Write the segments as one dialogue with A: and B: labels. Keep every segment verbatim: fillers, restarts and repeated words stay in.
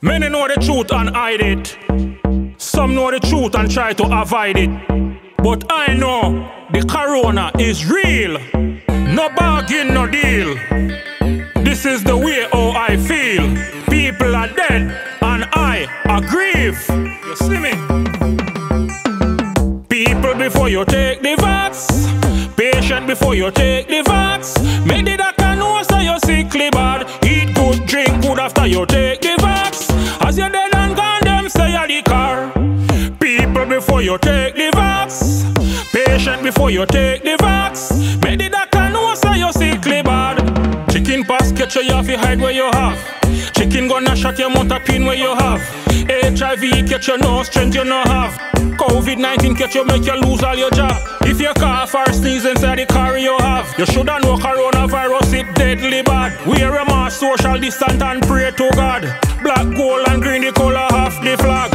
A: Many know the truth and hide it. Some know the truth and try to avoid it. But I know the corona is real. No bargain, no deal. This is the way how I feel. People are dead and I are grief. You see me? People before you take the vax. Patient before you take the vax. Make the doctor know so you're sickly bad. Eat good, drink good after you take the vax. As you're dead and gone, them say you're the car. People before you take the vax. Patient before you take the vax. Make the doctor know so you're sickly bad. Chicken pass catch you off your hide where you have. Chicken gonna shot your mouth a pin where you have. H I V catch you no strength you no have. COVID nineteen catch you make you lose all your job. If you cough or sneeze inside the car you have, you shoulda know coronavirus it deadly bad. Wear a mask, social distance and pray to God. Black, gold and green the color half the flag.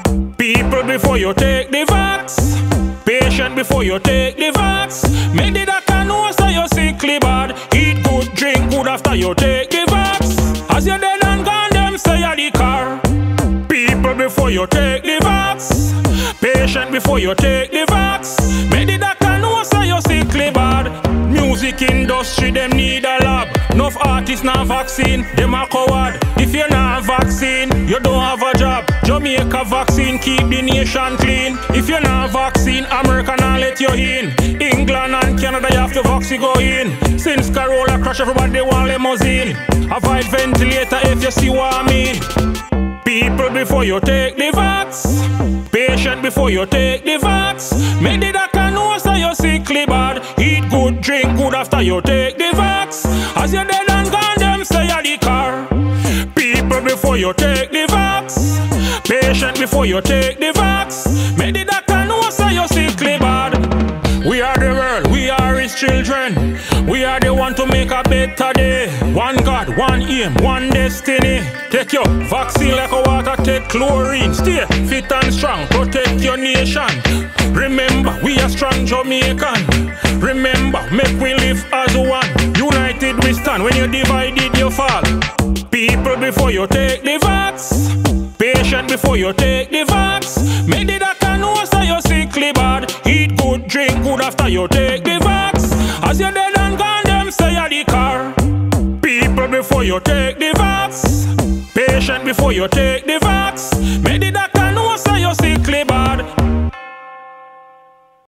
A: People before you take the vax. Patient before you take the vax. Make the doctor know so you're sickly bad. Eat good, drink good after you take the vax. As you're dead and gone, them say you're the car. People before you take the vax. Patient before you take the vax. Make the doctor know so you're sickly bad. Music industry, them need a lab. Enough artists not vaccine, them a coward. If you're not vaccine, you don't have a job. Jamaica vaccine, keep the nation clean. If you're not vaccine, America not let you in. England and Canada, you have to vaccine go in. Since Corolla crash, everybody want limousine. Avoid ventilator if you see what I mean. People before you take the vax. Patient before you take the vax. Make the doctor know so you're sickly bad. Eat good, drink good after you take the vax. As you're dead and gone, them say you're the car. People before you take the vax. Patient before you take the vax. Make the doctor know so you're sickly bad. We are the world, we are his children. We are the one to make a better day. One God, one aim, one destiny. Take your vaccine like a water, take chlorine. Stay fit and strong, protect your nation. Remember, we are strong Jamaican. Remember, make we live as one. United we stand, when you divided you fall. People before you take the vax. Patient before you take the vax. Make the doctor know so you're sickly bad. Eat good, drink good after you take the vax. As you're dead and gone, them say you're the car. People before you take the vax. Patient before you take the vax. Make the doctor know so you're sickly bad.